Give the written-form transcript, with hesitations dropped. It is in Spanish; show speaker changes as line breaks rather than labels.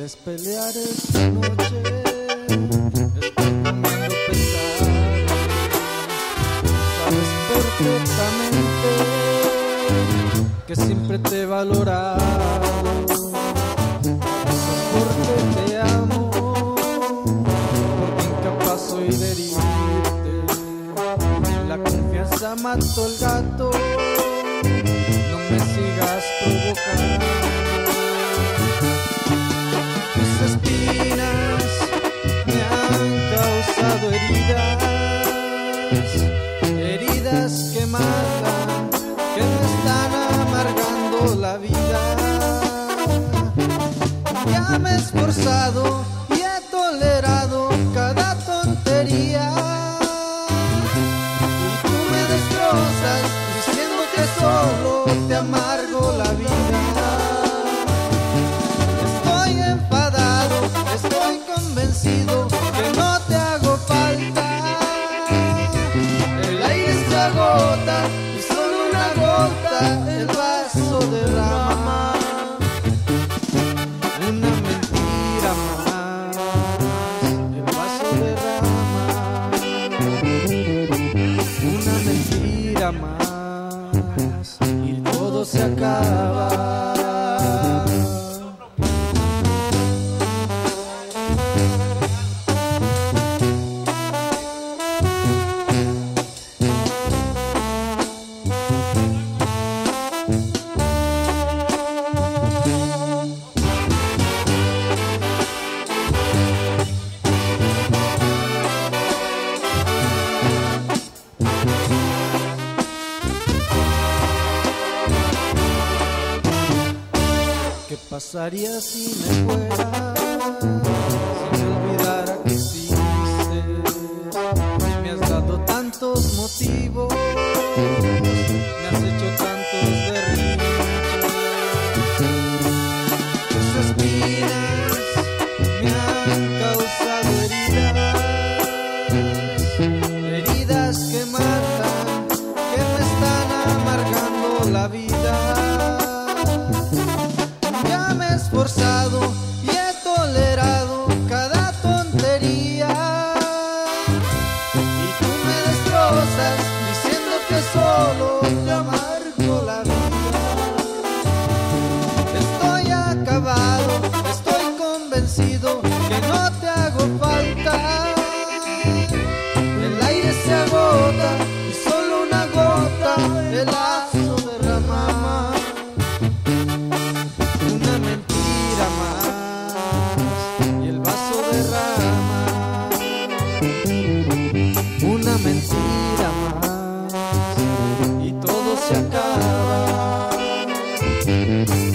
¿Quieres pelear esta noche? Estoy comiendo pesado. Sabes perfectamente que siempre te he valorado. Eso es porque te amo, porque incapaz soy de herirte. La confianza mató el gato, no me sigas provocando. Tus espinas me han causado heridas, heridas que matan, que me están amargando la vida. Ya me he esforzado y he tolerado cada tontería, y tú me destrozas diciendo que solo te amargo la vida. Estoy enfadado, estoy convencido que no te hago falta. El aire se agota y solo una gota el vaso derrama. Una mentira más, el vaso derrama. Una mentira más y todo se acaba. ¿Qué pasaría si me fuera, si me olvidara que existes? Me has dado tantos motivos, me has hecho tantos berrinches. Tus espinas me han causado heridas, heridas que matan, que me están amargando la vida. Ya me he esforzado y he tolerado cada tontería, y tú me destrozas diciendo que solo te amargo la vida. Estoy acabado, estoy convencido que no te hago falta. El aire se agota y solo una gota el vaso derrama. Una mentira más y el vaso derrama. Una mentira más y todo se acaba.